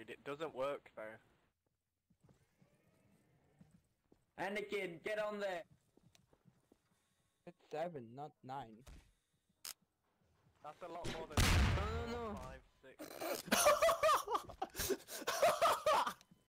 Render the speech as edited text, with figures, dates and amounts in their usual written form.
dude. It doesn't work though. Anakin, get on there! It's 7, not 9. That's a lot more than. No, no, no.